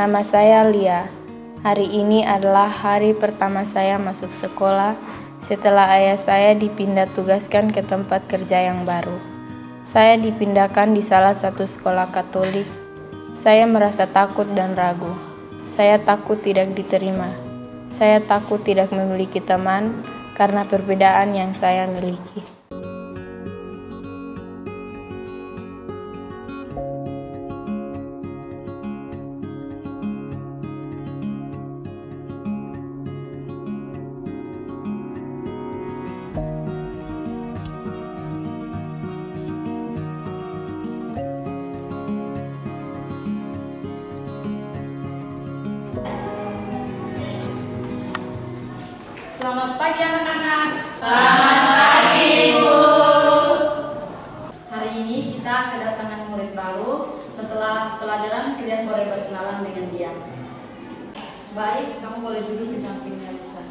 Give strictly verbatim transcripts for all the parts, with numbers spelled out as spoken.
Nama saya Lia. Hari ini adalah hari pertama saya masuk sekolah setelah ayah saya dipindah tugaskan ke tempat kerja yang baru. Saya dipindahkan di salah satu sekolah Katolik. Saya merasa takut dan ragu. Saya takut tidak diterima. Saya takut tidak memiliki teman karena perbedaan yang saya miliki. Selamat pagi anak-anak. Selamat pagi, Ibu. Hari ini kita kedatangan murid baru setelah pelajaran kalian boleh berkenalan dengan dia. Baik, kamu boleh duduk di sampingnya Lisa.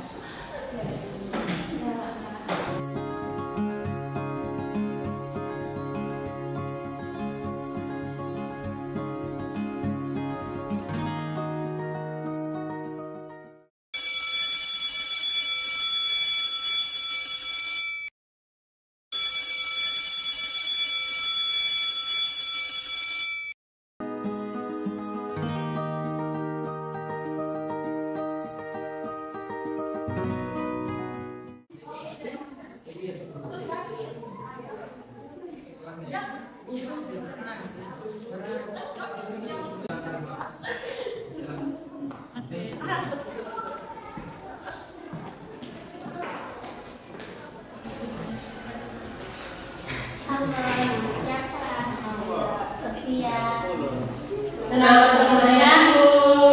Selamat bertemu denganmu.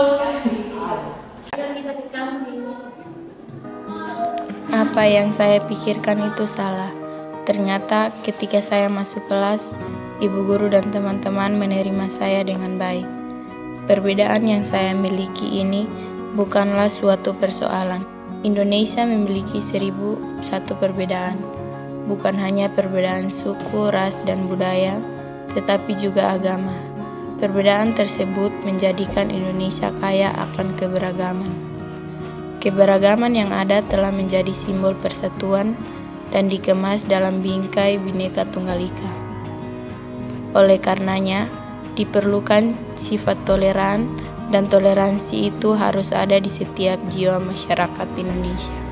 Apa yang saya pikirkan itu salah. Ternyata ketika saya masuk kelas, ibu guru dan teman-teman menerima saya dengan baik. Perbedaan yang saya miliki ini bukanlah suatu persoalan. Indonesia memiliki seribu satu perbedaan. Bukan hanya perbedaan suku, ras, dan budaya, tetapi juga agama. Perbedaan tersebut menjadikan Indonesia kaya akan keberagaman. Keberagaman yang ada telah menjadi simbol persatuan dan dikemas dalam bingkai Bhinneka Tunggal Ika. Oleh karenanya, diperlukan sifat toleran, dan toleransi itu harus ada di setiap jiwa masyarakat Indonesia.